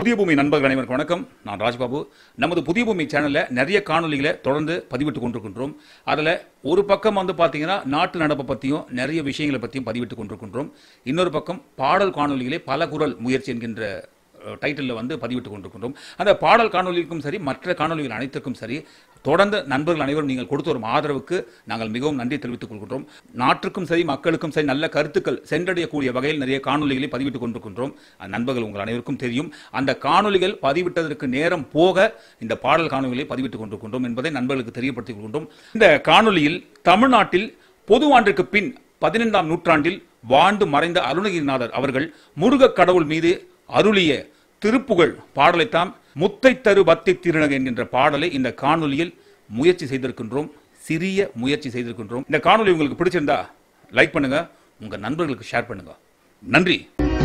புதிய பூமி நண்பர்கள் அனைவருக்கும் வணக்கம். நான் ராஜ்பாபு. நமது புதிய பூமி சேனல்ல நிறைய காணொளிகளை தொடர்ந்து பதிவிட்டு கொண்டிருக்கின்றோம். அதில் ஒரு பக்கம் பார்த்தீங்கன்னா நாட்டு நடப்பை பற்றியும் நிறைய விஷயங்களை பற்றியும் பதிவிட்டு கொண்டிருக்கின்றோம். இன்னொரு பக்கம் பாடல் காணொளிகளே பல குரல் முயற்சி என்கின்ற டைட்டிலில் பதிவிட்டு கொண்டிருக்கின்றோம். அந்த பாடல் காணொலிக்கும் சரி மற்ற காணொலிகள் அனைத்திற்கும் சரி தொடர்ந்து நண்பர்கள் அனைவரும் நீங்கள் கொடுத்து வரும் ஆதரவுக்கு நாங்கள் மிகவும் நன்றி தெரிவித்துக் கொள்கின்றோம். நாட்டுக்கும் சரி மக்களுக்கும் சரி நல்ல கருத்துக்கள் சென்றடையக்கூடிய வகையில் நிறைய காணொலிகளை பதிவிட்டுக் கொண்டிருக்கின்றோம். நண்பர்கள் உங்கள் அனைவருக்கும் தெரியும். அந்த காணொலிகள் பதிவிட்டதற்கு நேரம் போக இந்த பாடல் காணொலிகளை பதிவிட்டுக் கொண்டிருக்கின்றோம் என்பதை நண்பர்களுக்கு தெரியப்படுத்திக் கொள்கின்றோம். இந்த காணொலியில் தமிழ்நாட்டில் பொதுவாண்டிற்கு பின் 15ஆம் நூற்றாண்டில் வாழ்ந்து மறைந்த அருணகிரிநாதர் அவர்கள் முருக கடவுள் மீது அருளிய திருப்புகழ் பாடலைத்தான் முத்தை தரு பக்தி திருநகை என்கின்ற பாடலை இந்த காணொலியில் முயற்சி செய்திருக்கின்றோம். சிறிய முயற்சி செய்திருக்கின்றோம். இந்த காணொலி உங்களுக்கு பிடிச்சிருந்தா லைக் பண்ணுங்க, உங்க நண்பர்களுக்கு ஷேர் பண்ணுங்க. நன்றி.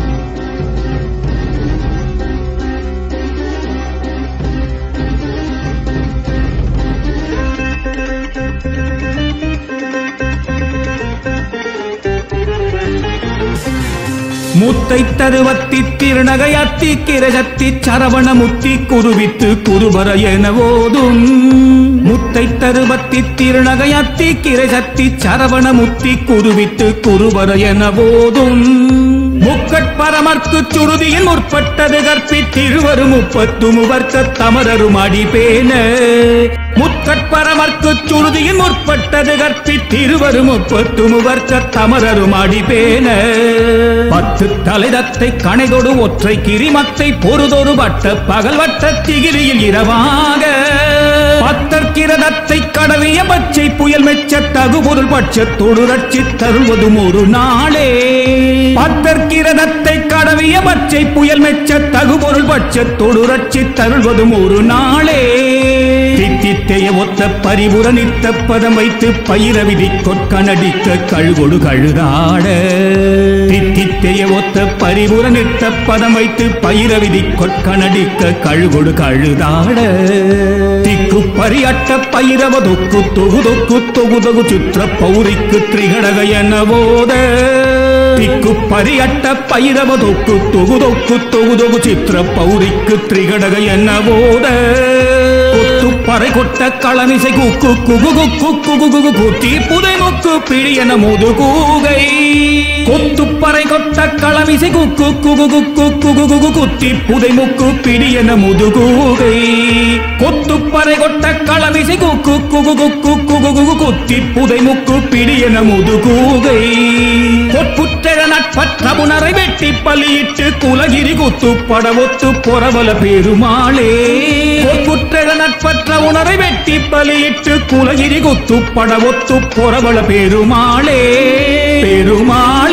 முத்தை தருவத்தி திருநகையத்தி கிரகத்தி சரவண முத்தி குருவித்து குருபர என ஓதும். முத்தை தருவத்தி திருநகையத்தி கிரகத்தி சரவண முத்தி குருவித்து குருபர என ஓதும். முக்கட்பரமர்க்கு சுருதியில் முற்பட்டது கற்பி திருவரு 33 தமரரும் அடிபேன. முக்கட்பரமர்க்கு சுருதியில் முற்பட்டது கற்பி திருவரு 33 தமரரும் அடிபேன. 10 தலைதத்தை கணைதொடு ஒற்றை கிரிமத்தை பொறுதொரு வட்ட பகல் வட்ட திகிரியில் இரவாக. 10 கிரதத்தை கடவிய பச்சை புயல் மெச்ச தகுபொருள் பட்சத்தோடு ரட்சி தருவதும் ஒரு நாளே. 10 கிரதத்தை கடவிய பச்சை புயல் மெச்ச தகுபொருள் பட்சத்தோடு ரட்சி தருவதும் ஒரு நாளே. தித்தித்தைய ஒத்த பரிபுர நித்த பதம் வைத்து பயிர விதி கொட்கணடிக்க கழுகொடு கழுதாட. தித்தித்தைய ஒத்த பரிபுர நித்த பதம் வைத்து பயிர விதி கொட்கணடிக்க கழுகொடு கழுதாட. திக்கு பரியட்ட பயிரவ தொக்கு தொகு தொகு தொகு தொகு சித்திர பௌரிக்கு திரிகடக என போத. திக்கு பரியட்ட பயிரவ தொக்கு தொகு தொக்கு தொகு தொகு சித்திர பௌரிக்கு திரிகடக என போத. பறை கொட்ட களமிசை குக்கு குகு குக்கு குகு குகு குத்தி புதை முக்கு பிடியன முது கூகை. கொத்துப்பறை கொட்ட களமிசை குக்கு குகு குக்கு குகு குகு குத்தி புதை முக்கு பிடியன முது கூகை. கொத்துப்பறை கொட்ட களமிசை குக்கு குகு குக்கு குகு குகு குத்தி புதை முக்கு பிடியன முது கூகை. பொற்புற்றெழ நட்பற்ற புனரை வெட்டி பலியிட்டு குலகிரி குத்து படவொத்து பொறவல பெருமாளே. பொற்புற்றெழ நட்பற்ற உணரை வெட்டி பலியிட்டு குலகிரி குத்து படவொத்து பொறவல பெருமாளே. பெருமாள்